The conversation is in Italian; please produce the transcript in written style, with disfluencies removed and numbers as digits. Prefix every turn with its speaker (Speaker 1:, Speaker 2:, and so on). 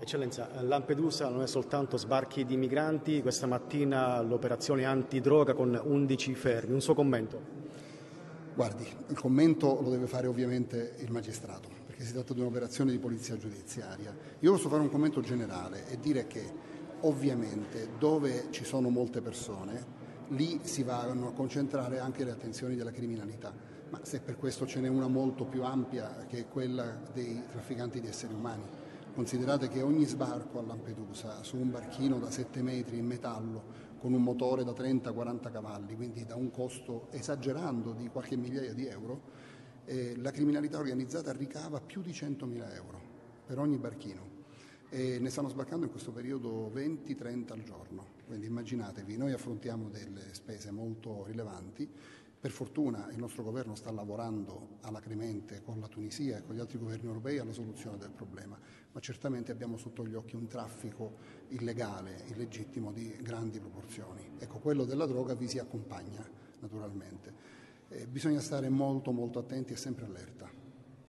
Speaker 1: Eccellenza, Lampedusa non è soltanto sbarchi di migranti, questa mattina l'operazione antidroga con 11 fermi. Un suo commento?
Speaker 2: Guardi, il commento lo deve fare ovviamente il magistrato, perché si tratta di un'operazione di polizia giudiziaria. Io posso fare un commento generale e dire che ovviamente dove ci sono molte persone, lì si vanno a concentrare anche le attenzioni della criminalità, ma se per questo ce n'è una molto più ampia che è quella dei trafficanti di esseri umani. Considerate che ogni sbarco a Lampedusa su un barchino da 7 metri in metallo con un motore da 30-40 cavalli, quindi da un costo esagerando di qualche migliaia di euro, la criminalità organizzata ricava più di 100.000 euro per ogni barchino. E ne stanno sbarcando in questo periodo 20-30 al giorno, quindi immaginatevi, noi affrontiamo delle spese molto rilevanti. Per fortuna il nostro governo sta lavorando alacremente con la Tunisia e con gli altri governi europei alla soluzione del problema, ma certamente abbiamo sotto gli occhi un traffico illegale, illegittimo di grandi proporzioni. Ecco, quello della droga vi si accompagna naturalmente. Bisogna stare molto attenti e sempre allerta.